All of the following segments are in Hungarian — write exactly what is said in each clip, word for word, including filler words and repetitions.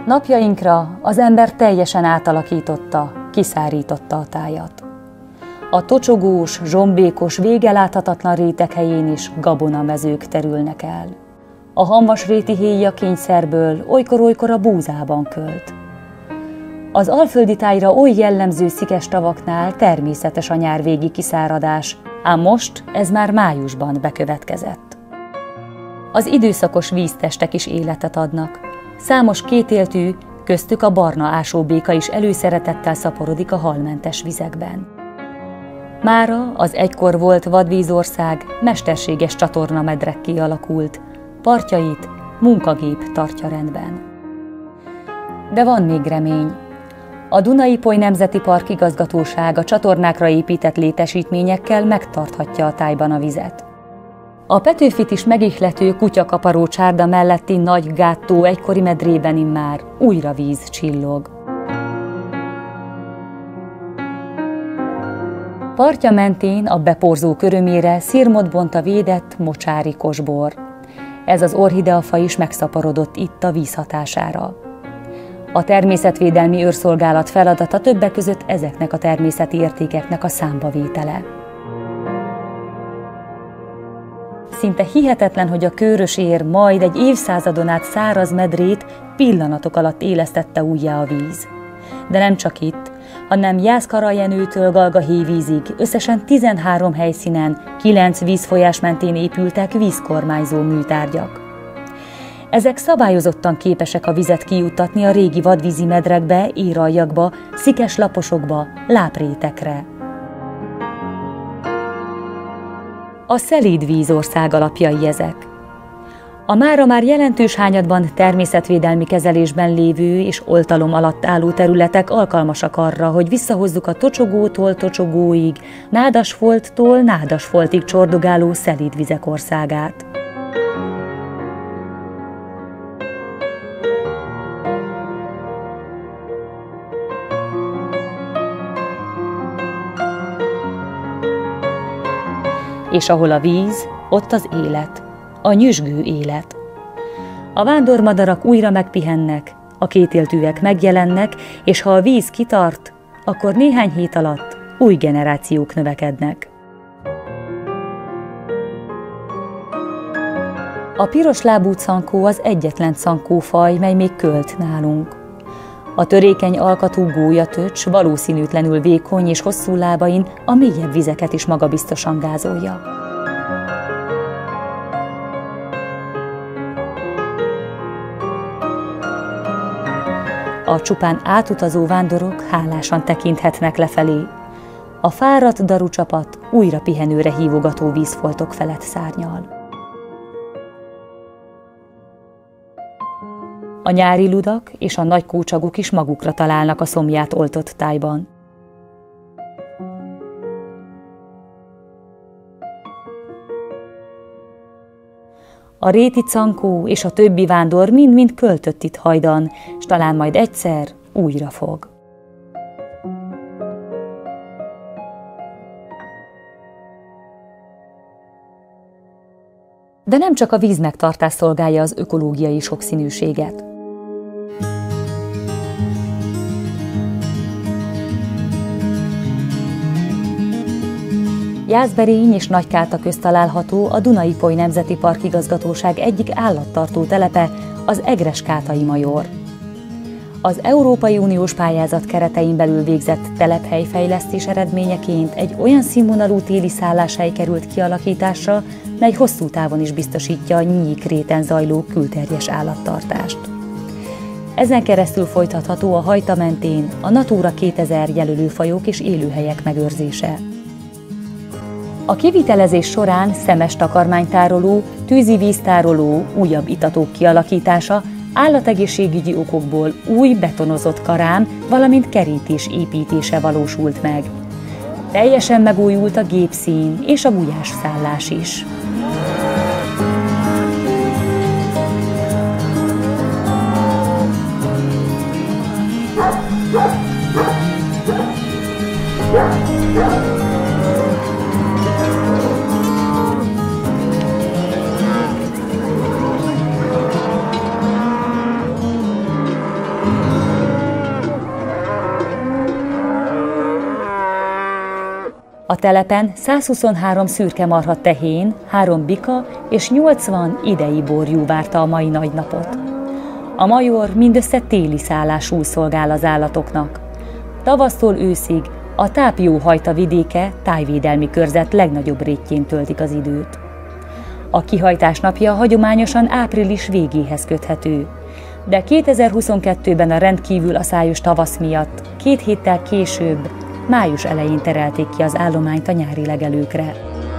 Napjainkra az ember teljesen átalakította, kiszárította a tájat. A tocsogós, zsombékos, vége láthatatlan réteg helyén is gabonamezők terülnek el. A hamvasréti héja kényszerből olykor-olykor a búzában költ. Az alföldi tájra oly jellemző szikes tavaknál természetes a nyárvégi kiszáradás, ám most ez már májusban bekövetkezett. Az időszakos víztestek is életet adnak. Számos kétéltű, köztük a barna ásóbéka is előszeretettel szaporodik a halmentes vizekben. Mára az egykor volt vadvízország mesterséges csatornamedrekké alakult, partjait munkagép tartja rendben. De van még remény. A Duna-Ipoly Nemzeti Park igazgatósága csatornákra épített létesítményekkel megtarthatja a tájban a vizet. A Petőfit is megihlető kutyakaparó csárda melletti Nagy Gáttó egykori medrében immár újra víz csillog. Partja mentén a beporzó körömére szirmot bont a védett mocsári kosbor. Ez az orchideafaj is megszaporodott itt a víz hatására. A természetvédelmi őrszolgálat feladata többek között ezeknek a természeti értékeknek a számbavétele. Szinte hihetetlen, hogy a Kőrös ér majd egy évszázadon át száraz medrét pillanatok alatt élesztette újjá a víz. De nem csak itt, hanem Jászkarajenőtől Galgahévízig összesen tizenhárom helyszínen, kilenc vízfolyás mentén épültek vízkormányzó műtárgyak. Ezek szabályozottan képesek a vizet kijuttatni a régi vadvízi medrekbe, íraljakba, szikes laposokba, láprétekre. A szelíd vízország alapjai ezek. A mára már jelentős hányadban természetvédelmi kezelésben lévő és oltalom alatt álló területek alkalmasak arra, hogy visszahozzuk a tocsogótól tocsogóig, nádasfolttól nádasfoltig csordogáló szelíd vizek országát. És ahol a víz, ott az élet, a nyüzsgő élet. A vándormadarak újra megpihennek, a kétéltűek megjelennek, és ha a víz kitart, akkor néhány hét alatt új generációk növekednek. A piroslábú cankó az egyetlen cankófaj, mely még költ nálunk. A törékeny alkatú gólyatöcs valószínűtlenül vékony és hosszú lábain a mélyebb vizeket is magabiztosan gázolja. A csupán átutazó vándorok hálásan tekinthetnek lefelé. A fáradt darucsapat újra pihenőre hívogató vízfoltok felett szárnyal. A nyári ludak és a nagy kócsagok is magukra találnak a szomját oltott tájban. A réti cankó és a többi vándor mind-mind költött itt hajdan, s talán majd egyszer újra fog. De nem csak a vízmegtartás szolgálja az ökológiai sokszínűséget. Jászberény és Nagykáta közt található a Duna-Ipoly Nemzeti Park igazgatóság egyik állattartó telepe, az Egres-Kátai Major. Az Európai Uniós pályázat keretein belül végzett telephelyfejlesztés eredményeként egy olyan színvonalú téli szálláshely került kialakításra, mely hosszú távon is biztosítja a Nyík-réten zajló külterjes állattartást. Ezen keresztül folytatható a Hajta mentén a Natura kétezer jelölőfajok és élőhelyek megőrzése. A kivitelezés során szemes takarmánytároló, tűzi víztároló, újabb itatók kialakítása, állategészségügyi okokból új betonozott karám, valamint kerítés építése valósult meg. Teljesen megújult a gépszín és a gulyásszállás is. A telepen százhuszonhárom szürke marha tehén, három bika és nyolcvan idei borjú várta a mai nagy napot. A major mindössze téli szállású szolgál az állatoknak. Tavasztól őszig a Tápióhajta vidéke tájvédelmi körzet legnagyobb rétjén töltik az időt. A kihajtás napja hagyományosan április végéhez köthető, de kétezer-huszonkettőben a rendkívül aszályos tavasz miatt két héttel később, május elején terelték ki az állományt a nyári legelőkre.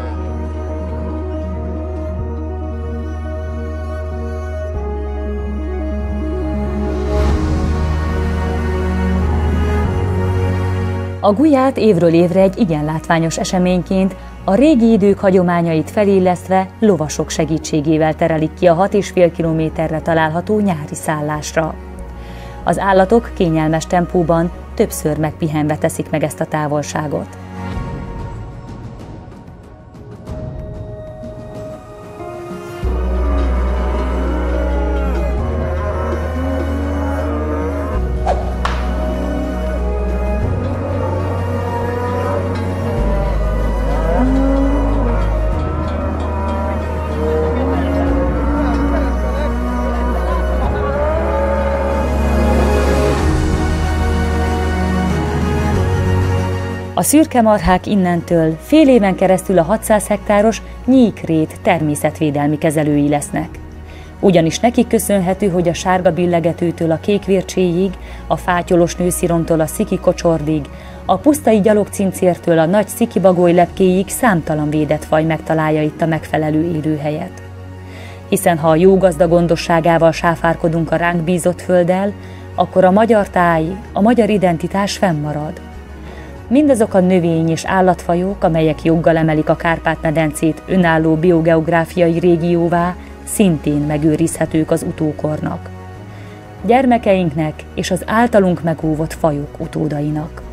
A Gulyát évről évre egy igen látványos eseményként, a régi idők hagyományait felillesztve lovasok segítségével terelik ki a hat és fél kilométerre található nyári szállásra. Az állatok kényelmes tempóban, többször megpihenve teszik meg ezt a távolságot. A szürke marhák innentől fél éven keresztül a hatszáz hektáros Nyíkrét természetvédelmi kezelői lesznek. Ugyanis nekik köszönhető, hogy a sárga billegetőtől a kékvércséig, a fátyolos nősziromtól a sziki kocsordig, a pusztai gyalogcincértől a nagy szikibagoly lepkéig számtalan védett faj megtalálja itt a megfelelő élőhelyet. Hiszen ha a jó gazda gondosságával sáfárkodunk a ránk bízott földdel, akkor a magyar táj, a magyar identitás fennmarad. Mindazok a növény- és állatfajok, amelyek joggal emelik a Kárpát-medencét önálló biogeográfiai régióvá, szintén megőrizhetők az utókornak, gyermekeinknek és az általunk megóvott fajok utódainak.